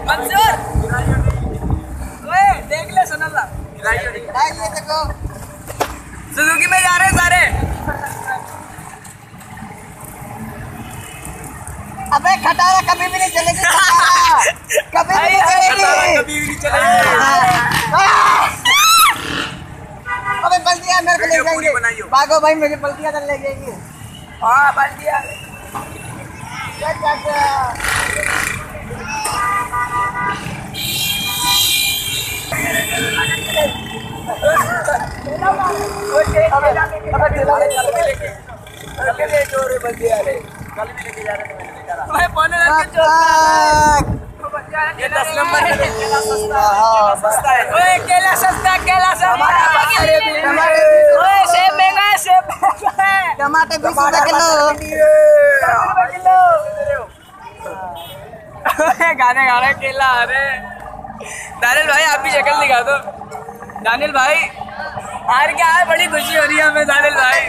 मंसूर ओए देख ले सुनला ये देखो सुजुकी में जा रहे हैं सारे। अबे खटारा कभी भी नहीं चलेगी, कभी भी नहीं चलेगी, कभी भी नहीं चलेगी। अबे बल्टियां मेरे को ले जाएंगे, भागो भाई मुझे बल्टियां ले जाएंगी। हाँ बल्टियां ये 10 नंबर है। केला सस्ता है। ओए केला सस्ता, केला सस्ता। ओए सेब महंगा है, सेब महंगा है। टमाटर 20 रुपए किलो। गाने गा रहे केला। अरे दानिल भाई आप भी शक्ल दिखा दो। दानिल भाई हार क्या है, बड़ी खुशी हो रही है हमें दानिल भाई।